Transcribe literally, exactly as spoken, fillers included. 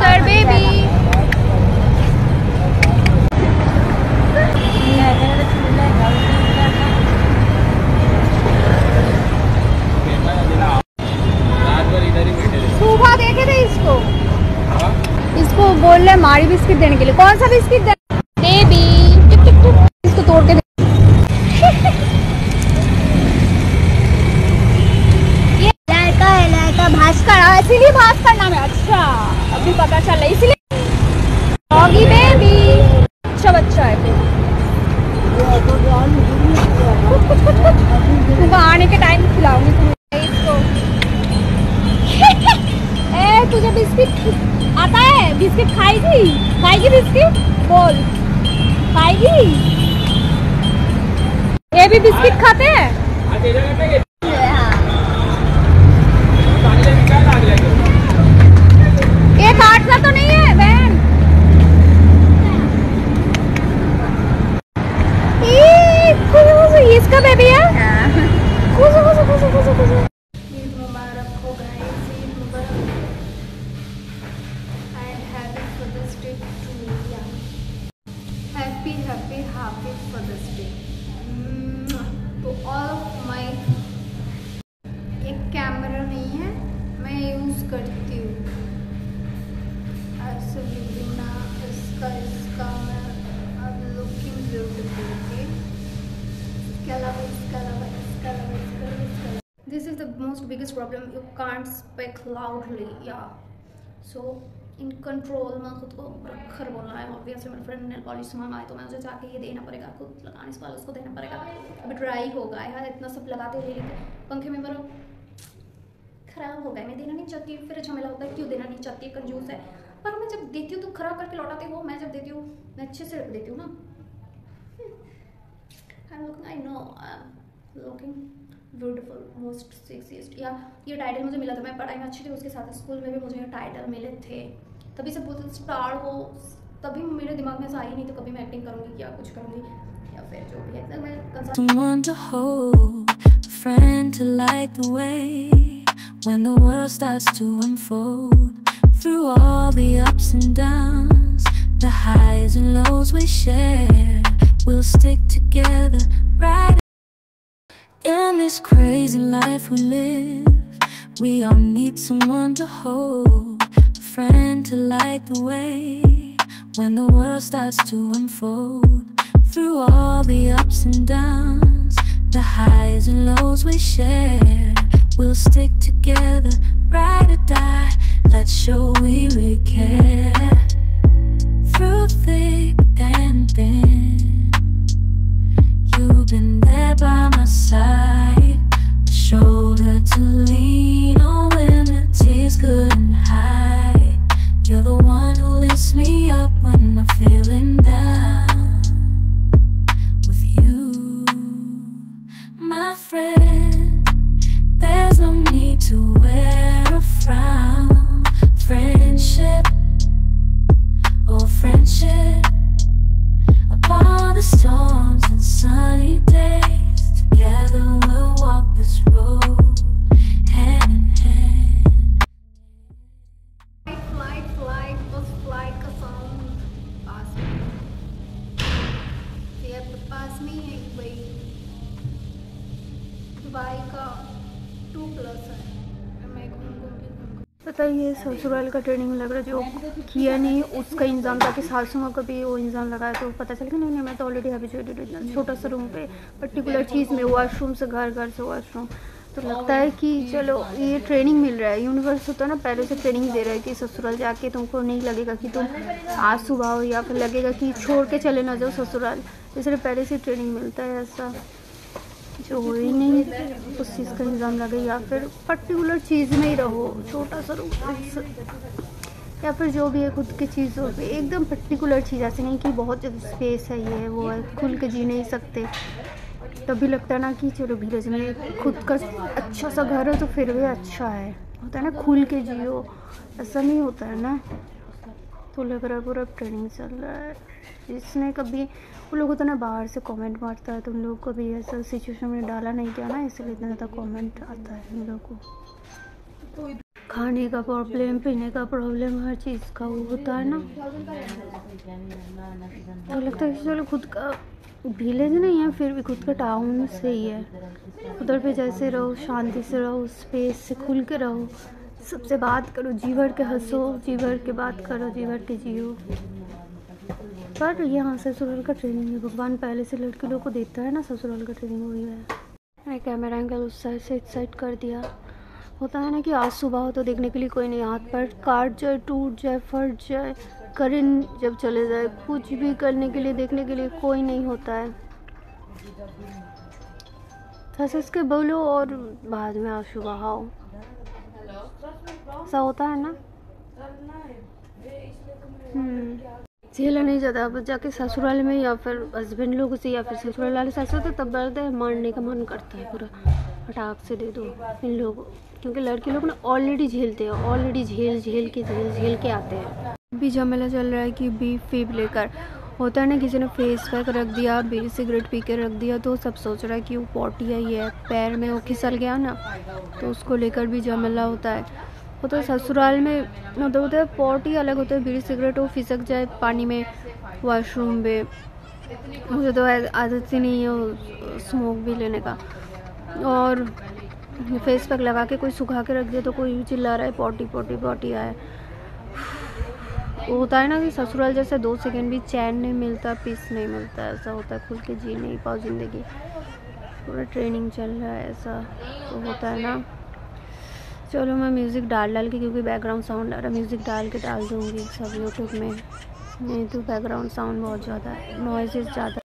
hamster baby. सुबह देखे थे इसको इसको बोल रहे मारी बिस्किट देने के लिए। कौन सा बिस्किट दे? बेबी टिक टिक टिक। इसको तोड़ के दे। ये लड़का है, लड़का भास्कर, इसीलिए भास्कर नाम है। अच्छा अभी पता चल रहा है, इसीलिए डॉगी बेबी। अच्छा बच्चा है। तुमको आने के टाइम खिलाऊंगी तुम्हें इसको। ए तुझे बिस्किट आता है? बिस्किट खाएगी? खाएगी बिस्किट? बोल खाएगी? ये भी बिस्किट खाते हैं? ये काटता तो नहीं है बहन? इसका बेबी है? खुशो खुशो खुशो खुशो खुशो। ईद मुबारक हो गाइस, ईद मुबारक and happy Father's Day to या happy happy happy Father's Day to all my. एक कैमरा नहीं है, मैं यूज करती हूँ ऐसे बिना इसका इसका मैं अब लुकिंग ब्यूटीफुल। ओके इसके अलावा इसके अलावा इसके अलावा इसके अलावा इसके अलावा this is the most biggest problem, you can't speak loudly या सो इन कंट्रोल। मैं खुद को रखकर बोलना है। ऑब्वियसली मेरे फ्रेंड ने पॉलिश मंगाए तो मैं उसे जाके ये देना पड़ेगा, खुद लगाने वाले उसको देना पड़ेगा। अभी ड्राई होगा यार, इतना सब लगाते ले लेते पंखे में मेरा खराब हो गया। मैं देना नहीं चाहती, फिर झमेला होता है क्यों देना नहीं चाहती, कंजूस है। पर मैं जब देती हूँ तो खराब करके लौटाते हो, मैं जब देती हूँ मैं अच्छे से रख देती हूँ ना। I'm looking, I know, I'm looking beautiful, most sexiest। या ये टाइटल मुझे मिला था, मैं पढ़ाई में अच्छी थी, उसके साथ स्कूल में भी मुझे ये टाइटल मिले थे। तभी सब बोलते स्टार हो, तभी मेरे दिमाग में ऐसा आई नहीं तो कभी मैं एक्टिंग करूँगी या कुछ करूँगी या फिर जो भी है। मैं someone to hold, a friend to light the way when the world starts to unfold. Through all the ups and downs, the highs and lows we share, we'll stick together right in this crazy life we live. We all need someone to hold, a friend to light the way when the world starts to unfold. Through all the ups and downs, the highs and lows we share, we'll stick together ride or die. Let's show we really care. Through thick and thin, you've been there by my side, a shoulder to lean on when the tears couldn't hide. You're the one who lifts me up when I'm feeling down. With you, my friend, there's no need to wear a frown. Friendship, oh friendship, upon the storms and sunny days, together we'll walk this road hand in hand. Flight, flight, flight, bus flight का sound पास में, ये पास में है भाई। Dubai का two plus है, मैं घूम घूम के पता ये ससुराल का ट्रेनिंग लग रहा है, जो किया नहीं उसका इंतजाम था कि सासू माँ का भी वो इंतजाम लगाया तो पता चल गया। नहीं नहीं मैं तो ऑलरेडी हैबिचुएटेड हूँ, इतना छोटा सा रूम पे पर्टिकुलर चीज़ में, वॉशरूम से घर, घर से वॉशरूम, तो लगता है कि चलो ये ट्रेनिंग मिल रहा है। यूनिवर्स होता है ना, पहले से ट्रेनिंग दे रहा है कि ससुराल जाके तुमको नहीं लगेगा कि तुम आंसू बहाओ या फिर लगेगा कि छोड़ के चले ना जाओ ससुराल, इसलिए पहले से ट्रेनिंग मिलता है। ऐसा जो हो ही नहीं उस चीज़ का इंतजाम लगे, या फिर पर्टिकुलर चीज़ में ही रहो, छोटा सा रूम या फिर जो भी है खुद की चीज़ों पे एकदम पर्टिकुलर चीज़, ऐसे नहीं कि बहुत स्पेस है ये है वो है, खुल के जी नहीं सकते। तभी लगता है ना कि चलो धीरे में खुद का अच्छा सा घर है तो फिर भी अच्छा है, होता है ना खुल के जियो, ऐसा नहीं होता है ना। तो लग रहा है पूरा ट्रेनिंग चल रहा है। जिसने कभी उन लोगों तो ना बाहर से कमेंट मारता है, तो उन लोग को भी ऐसा सिचुएशन में डाला नहीं किया ना, इसलिए इतना ज़्यादा कमेंट आता है उन लोगों को। खाने का प्रॉब्लम, पीने का प्रॉब्लम, हर चीज़ का वो होता है ना। तो लगता है कि चलो खुद का विलेज नहीं है फिर भी खुद का टाउन से ही है, उधर पे जैसे रहो, शांति से रहो, स्पेस से खुल के रहो, सबसे बात करो, जी भर के हंसो, जी भर के बात करो, जी भर के जियो। पर यहाँ ससुराल का ट्रेनिंग है, भगवान पहले से लड़के लोग को देता है ना, ससुराल का ट्रेनिंग हुई है। मैंने कैमरा एंगल उस साइड से इस साइड कर दिया। होता है ना कि आज सुबह हो तो देखने के लिए कोई नहीं, हाथ पर काट जाए, टूट जाए, फट जाए, करंट जब चले जाए, कुछ भी करने के लिए देखने के लिए कोई नहीं होता है। हंस हंस के बोलो और बाद में आंसू बहाओ, ऐसा होता है ना। हम्म झेला नहीं जाता, अब जाके ससुराल में या फिर हस्बैंड लोगों से या फिर ससुराल वाले सास होते तब दर्द है, मारने का मन करता है, पूरा फटाक से दे दो इन लोगों, क्योंकि लड़के लोग ना ऑलरेडी झेलते हैं, ऑलरेडी झेल झेल के झेल झेल के आते हैं। भी झमेला चल रहा है कि बीफ फीप लेकर, होता है ना किसी ने फेस पैक रख दिया, बीड़ी सिगरेट पी के रख दिया, तो सब सोच रहा है कि वो पॉटी आई है, पैर में वो फिसल गया ना, तो उसको लेकर भी झमेला होता है। वो तो ससुराल में मतलब होता है पॉटी अलग होता है, बीड़ी सिगरेट वो फिसक जाए पानी में, वॉशरूम में। मुझे तो आदत ही नहीं है स्मोक भी लेने का, और फेस पैक लगा के कोई सुखा के रख दिया तो कोई चिल्ला रहा है पॉटी पॉटी पॉटी आए। वो होता है ना कि ससुराल जैसे दो सेकंड भी चैन नहीं मिलता, पीस नहीं मिलता, ऐसा होता है, खुल के जी नहीं पाओ ज़िंदगी। पूरा ट्रेनिंग चल रहा है, ऐसा तो होता है ना। चलो मैं म्यूज़िक डाल डाल के, क्योंकि बैकग्राउंड साउंड आ रहा है, म्यूज़िक डाल के डाल दूँगी सब यूट्यूब में, नहीं तो बैकग्राउंड साउंड बहुत ज़्यादा है, नॉइज़ ज़्यादा।